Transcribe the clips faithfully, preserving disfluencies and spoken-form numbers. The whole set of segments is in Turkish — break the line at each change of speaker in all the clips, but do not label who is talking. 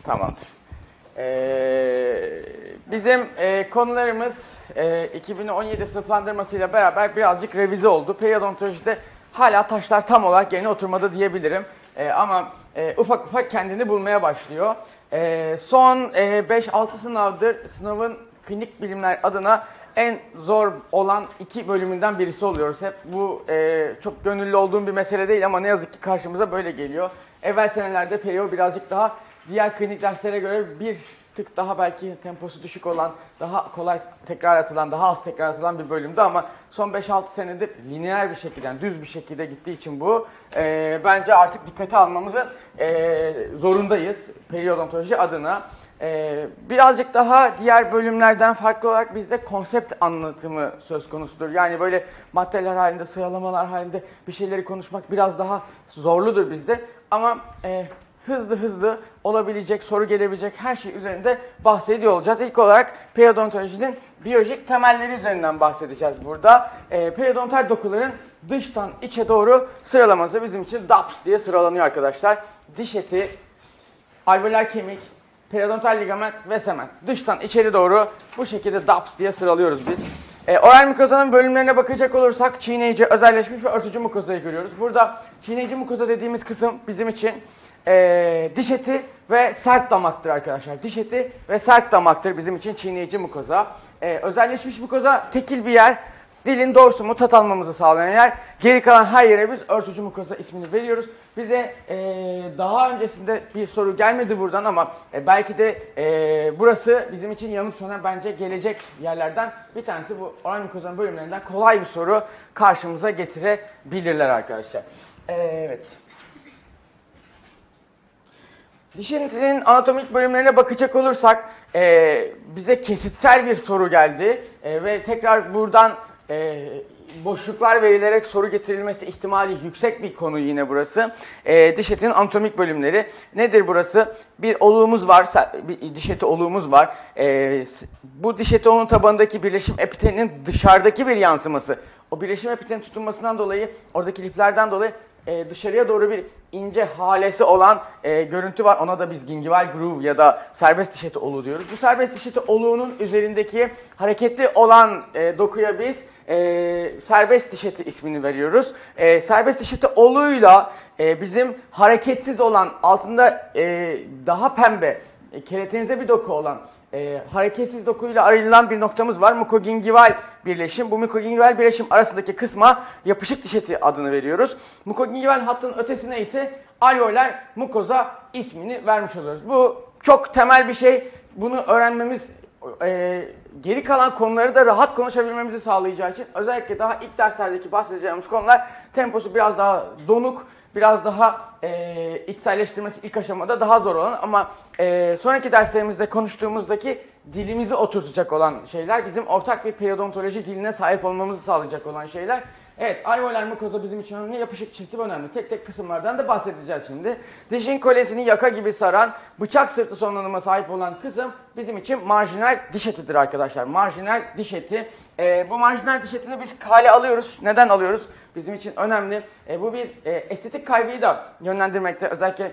Tamamdır. Ee, bizim e, konularımız e, iki bin on yedi sınıflandırmasıyla beraber birazcık revize oldu. Periodontolojide hala taşlar tam olarak yerine oturmadı diyebilirim. E, ama e, ufak ufak kendini bulmaya başlıyor. E, son e, beş altı sınavdır sınavın klinik bilimler adına en zor olan iki bölümünden birisi oluyoruz. Hep bu e, çok gönüllü olduğum bir mesele değil ama ne yazık ki karşımıza böyle geliyor. Evvel senelerde perio birazcık daha diğer klinik derslere göre bir tık daha belki temposu düşük olan, daha kolay tekrar atılan, daha az tekrar atılan bir bölümdü ama son beş altı senedir lineer bir şekilde, yani düz bir şekilde gittiği için bu e, bence artık dikkate almamızı e, zorundayız periodontoloji adına. E, birazcık daha diğer bölümlerden farklı olarak bizde konsept anlatımı söz konusudur. Yani böyle maddeler halinde, sıralamalar halinde bir şeyleri konuşmak biraz daha zorludur bizde ama e, hızlı hızlı olabilecek, soru gelebilecek her şey üzerinde bahsediyor olacağız. İlk olarak periodontolojinin biyolojik temelleri üzerinden bahsedeceğiz burada. E, periodontal dokuların dıştan içe doğru sıralaması bizim için D A P S diye sıralanıyor arkadaşlar. Diş eti, alveolar kemik, periodontal ligament ve semen. Dıştan içeri doğru bu şekilde D A P S diye sıralıyoruz biz. E, oral mukozanın bölümlerine bakacak olursak çiğneyici, özelleşmiş ve örtücü mukozayı görüyoruz. Burada çiğneyici mukoza dediğimiz kısım bizim için e, diş eti ve sert damaktır arkadaşlar. Diş eti ve sert damaktır bizim için çiğneyici mukoza. E, özelleşmiş mukoza tekil bir yer. Dilin dorsumu tat almamızı sağlayan yer. Geri kalan her yere biz örtücü mukoza ismini veriyoruz. Bize e, daha öncesinde bir soru gelmedi buradan ama e, belki de e, burası bizim için yanıp sönen bence gelecek yerlerden bir tanesi. Bu oral mukozanın bölümlerinden kolay bir soru karşımıza getirebilirler arkadaşlar. E, evet. Diş etinin anatomik bölümlerine bakacak olursak e, bize kesitsel bir soru geldi e, ve tekrar buradan e, boşluklar verilerek soru getirilmesi ihtimali yüksek bir konu yine burası. E, diş etinin anatomik bölümleri. Nedir burası? Bir oluğumuz var, bir diş eti oluğumuz var. E, bu diş eti onun tabanındaki birleşim epitelinin dışarıdaki bir yansıması. O birleşim epitelinin tutunmasından dolayı, oradaki liflerden dolayı Ee, dışarıya doğru bir ince halesi olan e, görüntü var. Ona da biz gingival groove ya da serbest diş eti oluğu diyoruz. Bu serbest diş eti oluğunun üzerindeki hareketli olan e, dokuya biz e, serbest diş eti ismini veriyoruz. E, serbest diş eti oluğuyla e, bizim hareketsiz olan, altında e, daha pembe, e, keratinize bir doku olan E, hareketsiz dokuyla ayrılan bir noktamız var. Mukogingival birleşim. Bu mukogingival birleşim arasındaki kısma yapışık diş eti adını veriyoruz. Mukogingival hattın ötesine ise alveolar mukoza ismini vermiş oluyoruz. Bu çok temel bir şey. Bunu öğrenmemiz e, geri kalan konuları da rahat konuşabilmemizi sağlayacağı için özellikle daha ilk derslerdeki bahsedeceğimiz konular temposu biraz daha donuk, biraz daha e, içselleştirmesi ilk aşamada daha zor olan ama e, sonraki derslerimizde konuştuğumuzdaki dilimizi oturtacak olan şeyler, bizim ortak bir periodontoloji diline sahip olmamızı sağlayacak olan şeyler. Evet, alveolar mukoza bizim için önemli, yapışık diş eti önemli. Tek tek kısımlardan da bahsedeceğiz şimdi. Dişin kolesini yaka gibi saran, bıçak sırtı sonlanıma sahip olan kısım bizim için marjinal diş etidir arkadaşlar. Marjinal diş eti. E, bu marjinal diş etini biz kale alıyoruz. Neden alıyoruz? Bizim için önemli. E, bu bir e, estetik kaygıyı da yönlendirmekte. Özellikle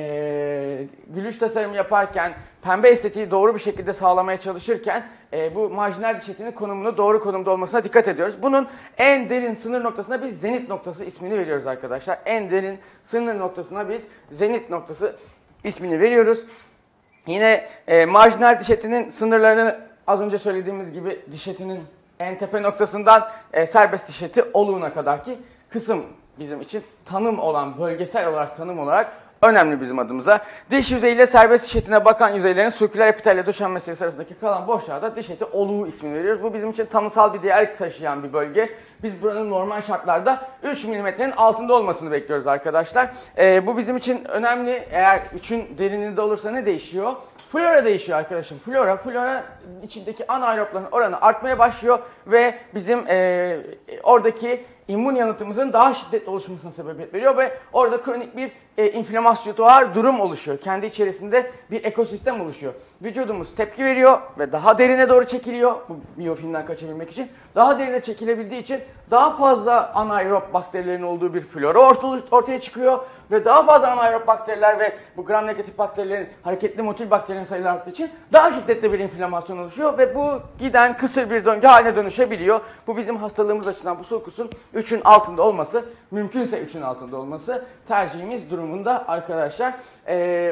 e, gülüş tasarımı yaparken, pembe estetiği doğru bir şekilde sağlamaya çalışırken e, bu marjinal diş etinin konumunu doğru konumda olmasına dikkat ediyoruz. Bunun en derin sınır noktasına biz zenit noktası ismini veriyoruz arkadaşlar. En derin sınır noktasına biz zenit noktası ismini veriyoruz. Yine e, marjinal diş etinin sınırlarını az önce söylediğimiz gibi diş etinin en tepe noktasından e, serbest diş eti oluğuna kadarki kısım bizim için tanım olan, bölgesel olarak tanım olarak önemli bizim adımıza. Diş yüzeyiyle serbest diş etine bakan yüzeylerin sirküler epitelle döşenmesi arasındaki kalan boşluğa da diş eti oluğu ismini veriyoruz. Bu bizim için tanısal bir değer taşıyan bir bölge. Biz buranın normal şartlarda üç milimetrenin altında olmasını bekliyoruz arkadaşlar. E, bu bizim için önemli. Eğer üçün derinliğinde olursa ne değişiyor? Flora değişiyor arkadaşım. Flora, flora içindeki anaerobların oranı artmaya başlıyor ve bizim e, oradaki immün yanıtımızın daha şiddetli oluşmasına sebebiyet veriyor ve orada kronik bir e, inflamatuar durum oluşuyor. Kendi içerisinde bir ekosistem oluşuyor. Vücudumuz tepki veriyor ve daha derine doğru çekiliyor. Bu miyofilmden kaçabilmek için. Daha derine çekilebildiği için daha fazla anaerob bakterilerin olduğu bir flora ortaya çıkıyor. Ve daha fazla anaerob bakteriler ve bu gram negatif bakterilerin, hareketli motil bakterilerin sayıları arttığı için daha şiddetli bir inflamasyon oluşuyor. Ve bu giden kısır bir döngü haline dönüşebiliyor. Bu bizim hastalığımız açısından bu sulkusun üçün altında olması, mümkünse üçün altında olması tercihimiz durumunda arkadaşlar. Ee,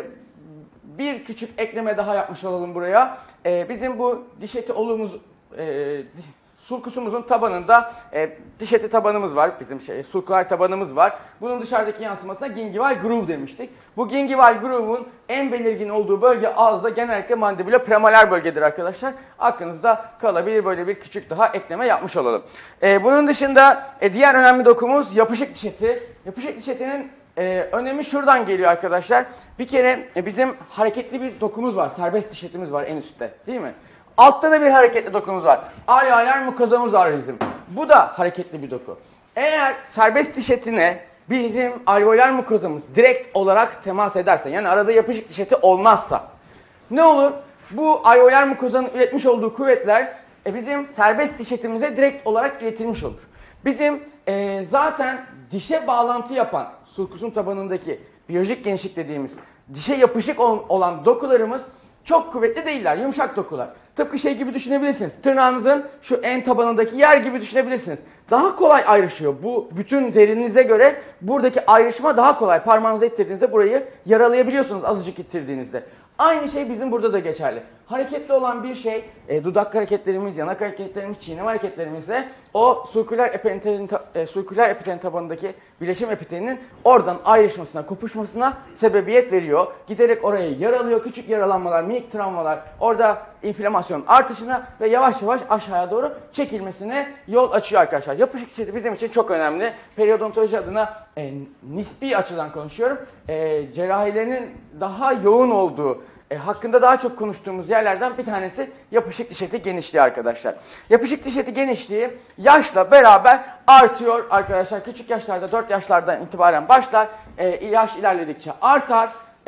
bir küçük ekleme daha yapmış olalım buraya. Ee, bizim bu diş eti olumuz, e, sulkusumuzun tabanında e, diş eti tabanımız var. Bizim şey, sulkular tabanımız var. Bunun dışarıdaki yansımasına gingival groove demiştik. Bu gingival groove'un en belirgin olduğu bölge ağızda genellikle mandibulo premolar bölgedir arkadaşlar. Aklınızda kalabilir, böyle bir küçük daha ekleme yapmış olalım. E, bunun dışında e, diğer önemli dokumuz yapışık diş eti. Yapışık diş etinin e, önemi şuradan geliyor arkadaşlar. Bir kere e, bizim hareketli bir dokumuz var. Serbest diş etimiz var en üstte, değil mi? Altta da bir hareketli dokumuz var. Alveolar mukozamız var bizim. Bu da hareketli bir doku. Eğer serbest diş etine bizim alveolar mukozamız direkt olarak temas ederse, yani arada yapışık diş eti olmazsa ne olur? Bu alveolar mukozanın üretmiş olduğu kuvvetler e, bizim serbest diş etimize direkt olarak iletilmiş olur. Bizim e, zaten dişe bağlantı yapan sulkusun tabanındaki biyolojik genişlik dediğimiz dişe yapışık olan dokularımız çok kuvvetli değiller, yumuşak dokular. Tıpkı şey gibi düşünebilirsiniz. Tırnağınızın şu en tabanındaki yer gibi düşünebilirsiniz. Daha kolay ayrışıyor. Bu bütün derinize göre buradaki ayrışma daha kolay. Parmağınızı ittirdiğinizde burayı yaralayabiliyorsunuz azıcık ittirdiğinizde. Aynı şey bizim burada da geçerli. Hareketli olan bir şey, e, dudak hareketlerimiz, yanak hareketlerimiz, çiğneme hareketlerimizde o sulkular epitelin, e, sulkular epitelin tabanındaki bileşim epitelinin oradan ayrışmasına, kopuşmasına sebebiyet veriyor. Giderek orayı yaralıyor. Küçük yaralanmalar, minik travmalar orada inflamasyon artışına ve yavaş yavaş aşağıya doğru çekilmesine yol açıyor arkadaşlar. Yapışık diş eti bizim için çok önemli. Periodontoloji adına e, nispi açıdan konuşuyorum. E, cerrahilerinin daha yoğun olduğu, E, hakkında daha çok konuştuğumuz yerlerden bir tanesi yapışık diş eti genişliği arkadaşlar. Yapışık diş eti genişliği yaşla beraber artıyor arkadaşlar. Küçük yaşlarda dört yaşlardan itibaren başlar. E, yaş ilerledikçe artar. E,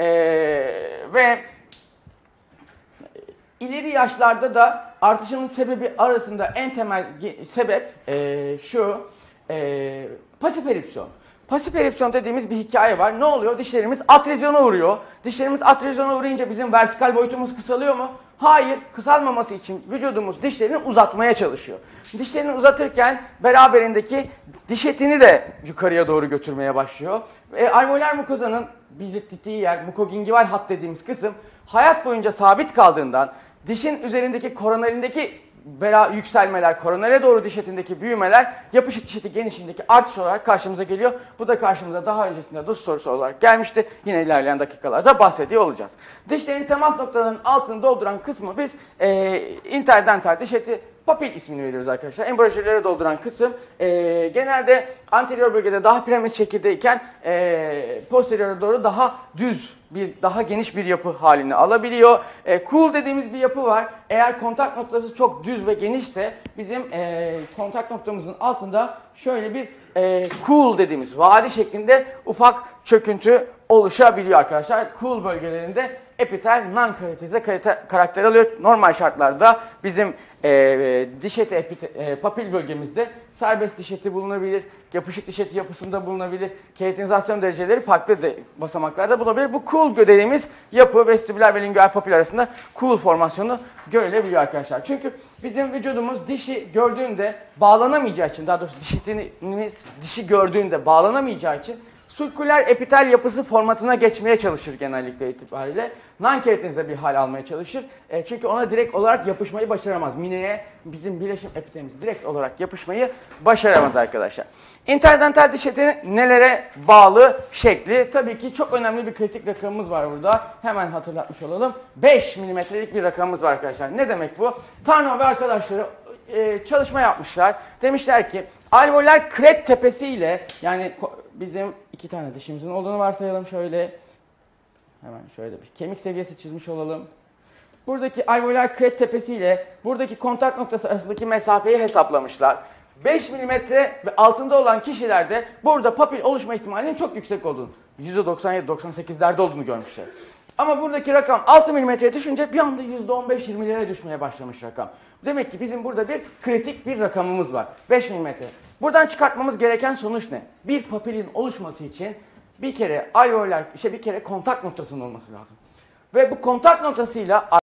ve ileri yaşlarda da artışının sebebi arasında en temel sebep e, şu. E, pasif eripsiyon. Pasif eripsiyon dediğimiz bir hikaye var. Ne oluyor? Dişlerimiz atrezyona uğruyor. Dişlerimiz atrezyona uğrayınca bizim vertikal boyutumuz kısalıyor mu? Hayır. Kısalmaması için vücudumuz dişlerini uzatmaya çalışıyor. Dişlerini uzatırken beraberindeki diş etini de yukarıya doğru götürmeye başlıyor. E, alveolar mukozanın belirttiği yer, mukogingival hat dediğimiz kısım hayat boyunca sabit kaldığından dişin üzerindeki koronarindeki bela yükselmeler, koronale doğru diş etindeki büyümeler yapışık diş eti genişliğindeki artış olarak karşımıza geliyor. Bu da karşımıza daha öncesinde DUS sorusu olarak gelmişti. Yine ilerleyen dakikalarda bahsediyor olacağız. Dişlerin temas noktalarının altını dolduran kısmı biz e, interdental diş eti papil ismini veriyoruz arkadaşlar. Embriyolojilere dolduran kısım e, genelde anterior bölgede daha piramit şekildeyken e, posteriora doğru daha düz bir, daha geniş bir yapı halini alabiliyor. E, cool dediğimiz bir yapı var. Eğer kontak noktası çok düz ve genişse bizim e, kontak noktamızın altında şöyle bir e, cool dediğimiz vadi şeklinde ufak çöküntü oluşabiliyor arkadaşlar. Cool bölgelerinde epitel non-karatize karakter alıyor. Normal şartlarda bizim e, diş eti epite, e, papil bölgemizde serbest diş eti bulunabilir. Yapışık diş eti yapısında bulunabilir. Keratinizasyon dereceleri farklı de, basamaklarda bulunabilir. Bu cool dediğimiz yapı vestibüler ve lingual papil arasında cool formasyonu görülebiliyor arkadaşlar. Çünkü bizim vücudumuz dişi gördüğünde bağlanamayacağı için, daha doğrusu diş etimiz dişi gördüğünde bağlanamayacağı için sulkuler epitel yapısı formatına geçmeye çalışır genellikle itibariyle. Non-keratinize bir hal almaya çalışır. E, çünkü ona direkt olarak yapışmayı başaramaz. Mineye bizim bileşim epitelimiz direkt olarak yapışmayı başaramaz arkadaşlar. Interdental diş eti nelere bağlı şekli? Tabii ki çok önemli bir kritik rakamımız var burada. Hemen hatırlatmış olalım. beş milimetrelik bir rakamımız var arkadaşlar. Ne demek bu? Tarnov ve arkadaşları e, çalışma yapmışlar. Demişler ki alveolar kret tepesiyle, yani bizim iki tane dişimizin olduğunu varsayalım şöyle. Hemen şöyle bir kemik seviyesi çizmiş olalım. Buradaki alveolar kret tepesiyle buradaki kontak noktası arasındaki mesafeyi hesaplamışlar. beş milimetre ve altında olan kişilerde burada papil oluşma ihtimalinin çok yüksek olduğunu, yüzde doksan yedi doksan sekizlerde olduğunu görmüşler. Ama buradaki rakam altı milimetreye düşünce bir anda yüzde on beş yirmilere düşmeye başlamış rakam. Demek ki bizim burada bir kritik bir rakamımız var. beş milimetre. Buradan çıkartmamız gereken sonuç ne? Bir papilin oluşması için bir kere alveoller, işte bir kere kontak noktasının olması lazım. Ve bu kontak noktasıyla